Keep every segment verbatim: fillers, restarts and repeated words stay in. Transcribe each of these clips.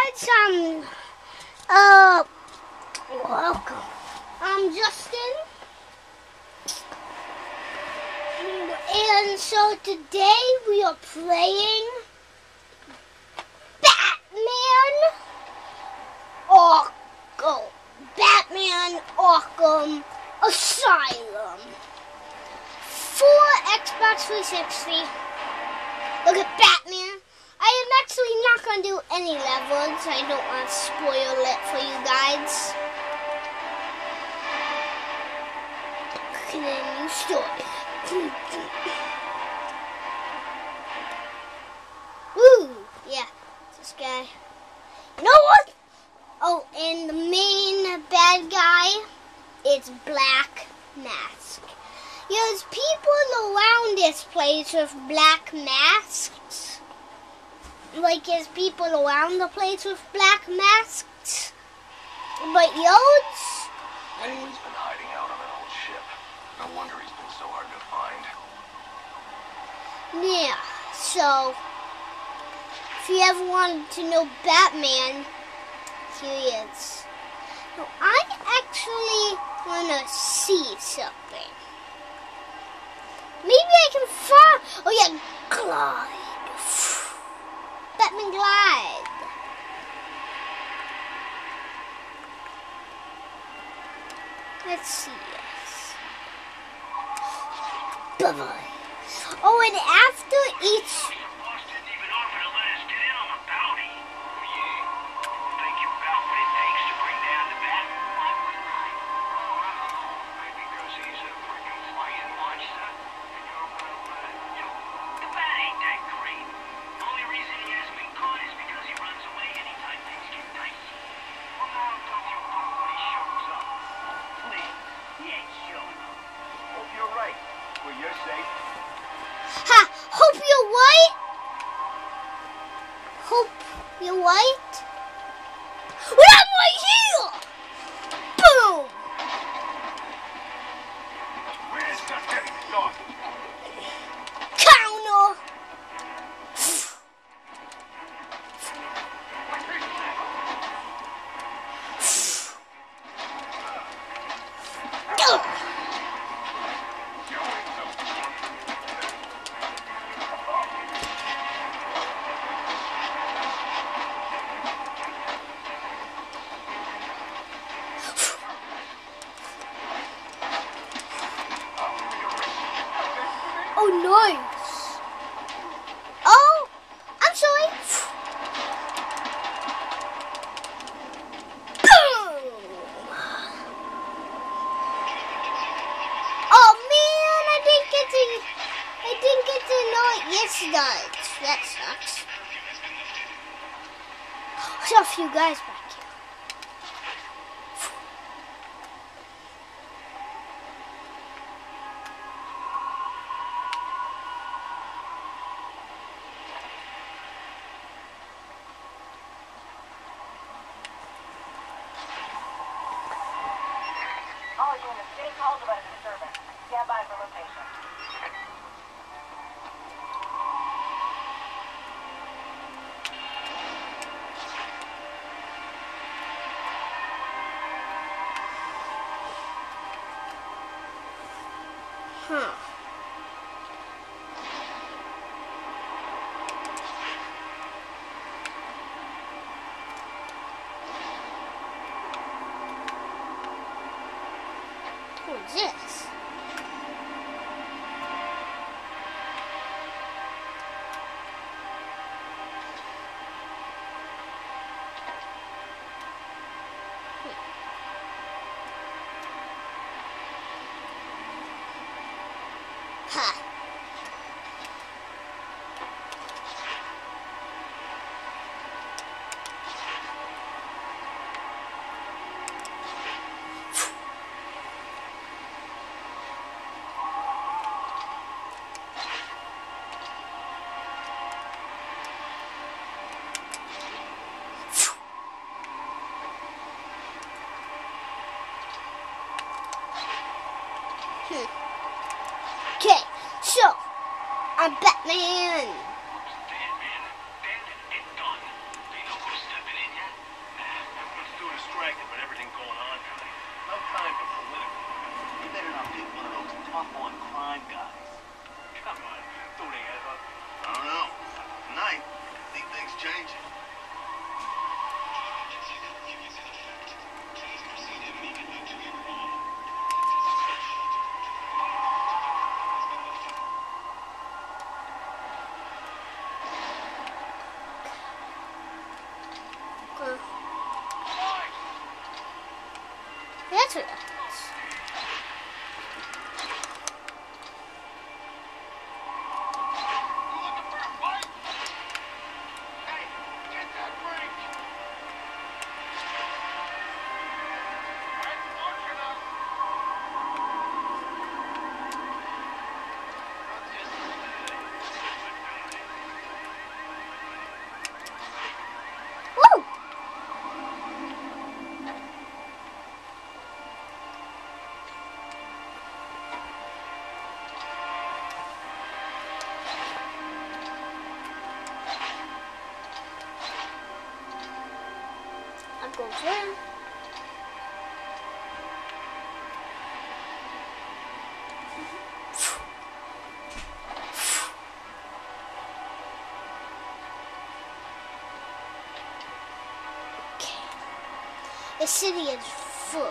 guys, um, uh, welcome. I'm Justin, and so today we are playing Batman Arkham, Batman Arkham Asylum for Xbox three sixty. Look at Batman. I am actually not going to do any levels. I don't want to spoil it for you guys. Okay, then you story. Woo! Yeah, this guy. You know what? Oh, and the main bad guy is Black Mask. There's people around this place with black masks. Like, there's people around the place with black masks. But yours? Penguin's been hiding out on an old ship. No wonder he's been so hard to find. Yeah, so if you ever wanted to know Batman, here he is. Now, I actually want to see something. Maybe I can fly. Oh yeah, glide. Batman glide. Let's see this. Bye-bye. Oh, and after each... Ha! Hope you're white. Hope you're white. Well, I'm right here. Boom. Where's the getting done? Counter. Oh, nice. Oh, I'm sorry. Boom. Oh, man, I didn't get to, I didn't get to know it yesterday. That sucks. I saw a few guys back here. All units, getting calls about a disturbance. Stand by for location. Huh. What's this? Ha. Okay, so I'm Batman. Batman, bandit, and done. They know who's stepping in, yeah? Huh. That's what it is. Woo! I'll go for him. Okay. The city is full.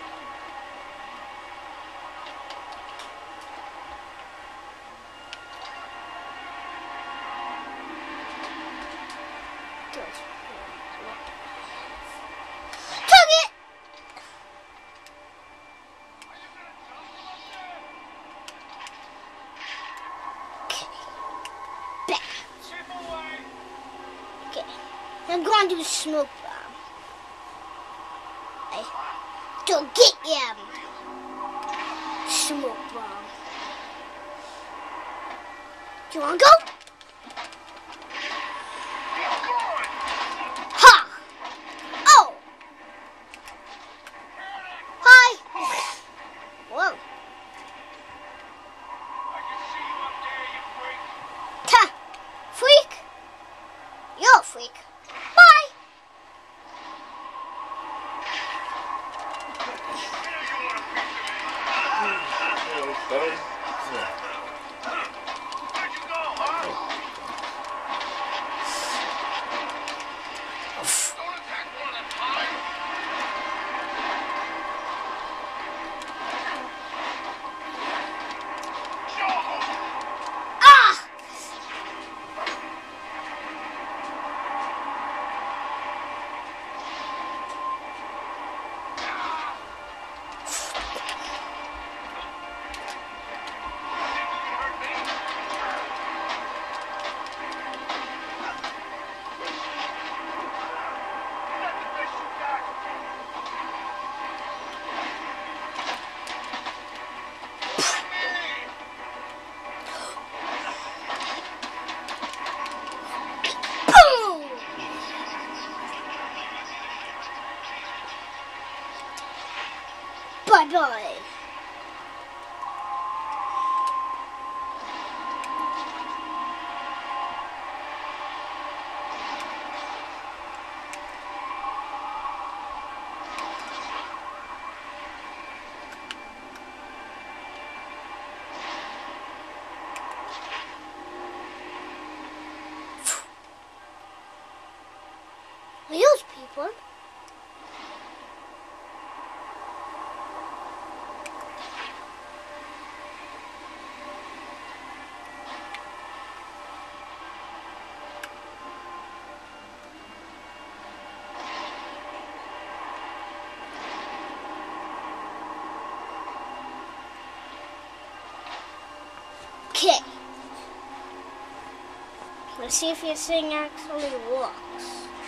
Took it! Okay. Back. Okay. I'm going to do the smoke bomb. I don't get him. Smoke bomb. Do you want to go? Ha! Oh! Hi! Whoa. Ta! Freak! You're a freak. Bye! Ah! Boom! Bye-bye. Are those people? Okay. Let's see if this thing actually works.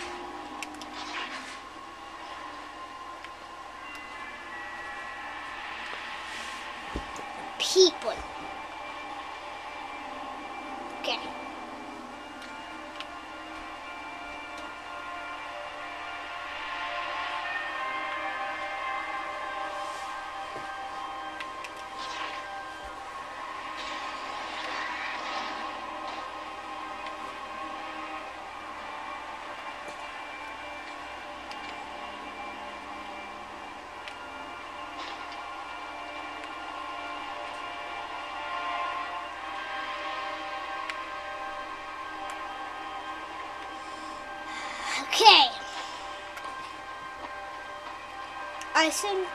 People. Okay. Okay. I think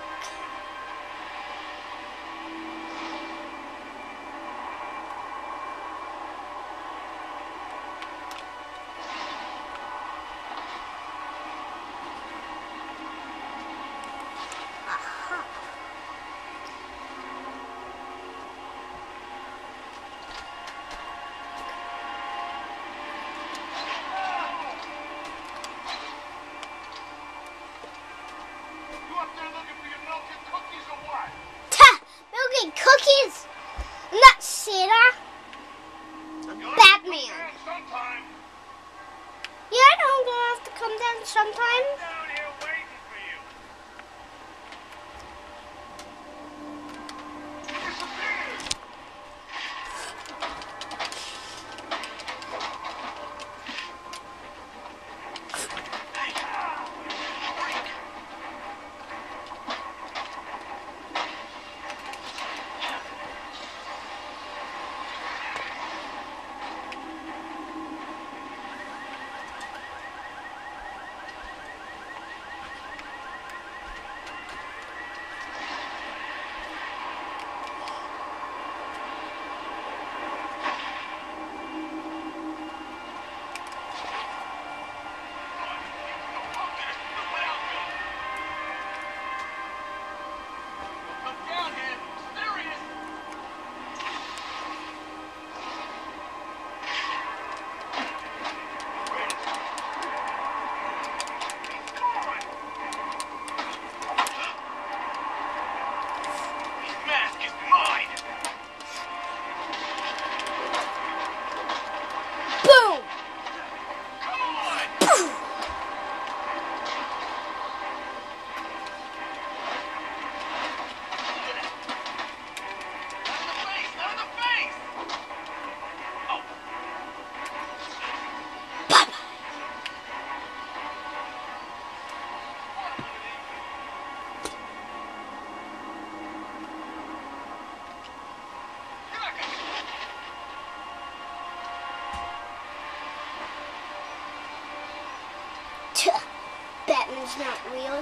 sometimes. Down here waiting for you. Disappeared. Hey, freak. Boom! Batman's not real.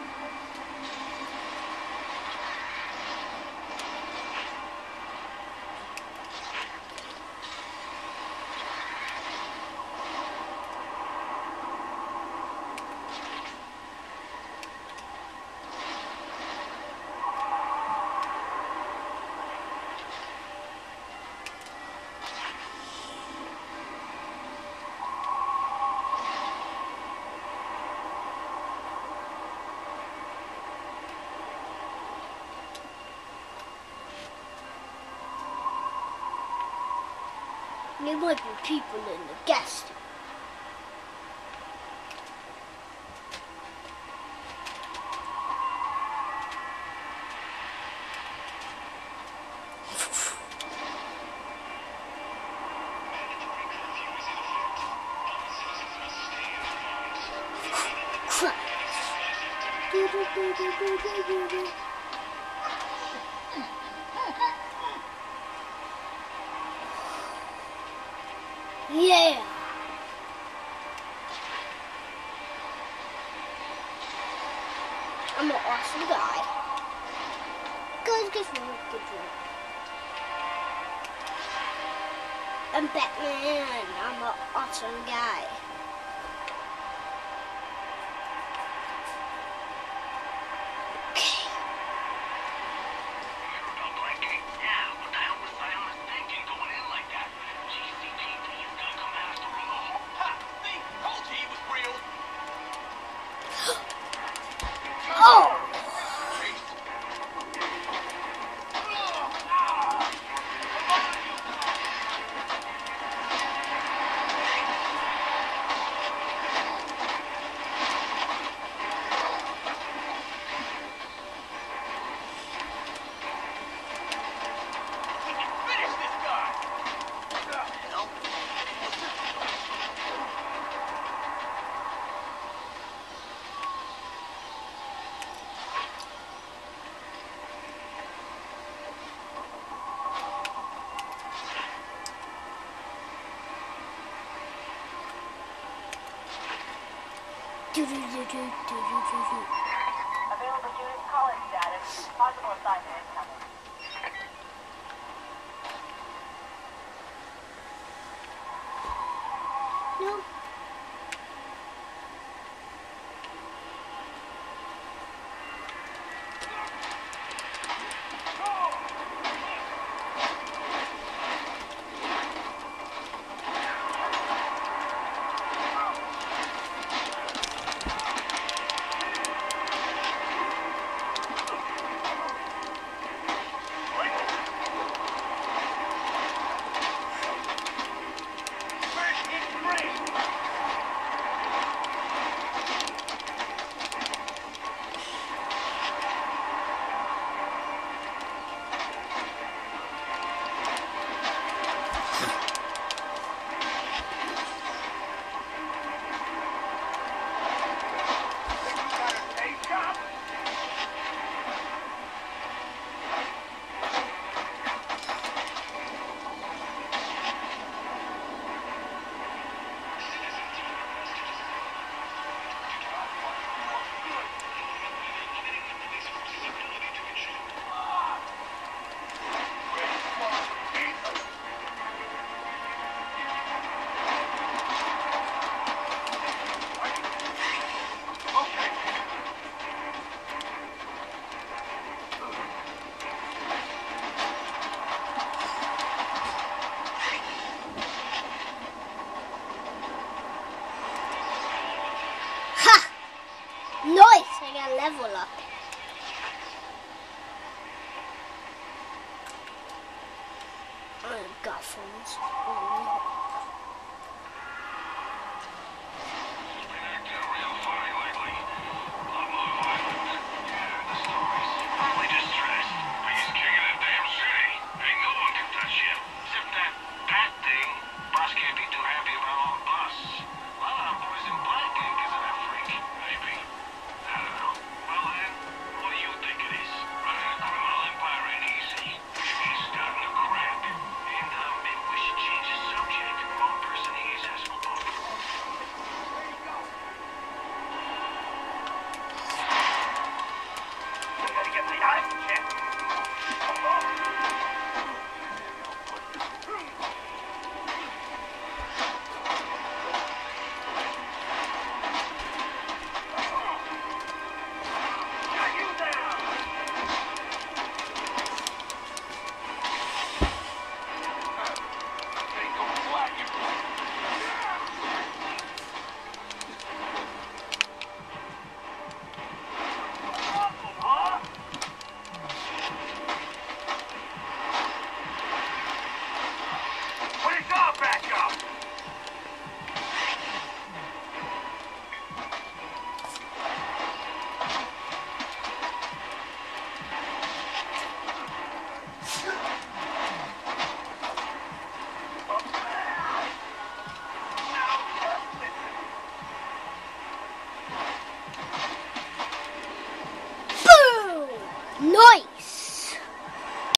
There might be people in the gas station. Crap. Yeah. I'm an awesome guy. Good, good one, good one. I'm Batman. I'm an awesome guy. Oh! Do, do, do, do, do, do, do, do. Available unit calling status. Possible assignment incoming. No. First hit three. So I gotta level up. I got phones.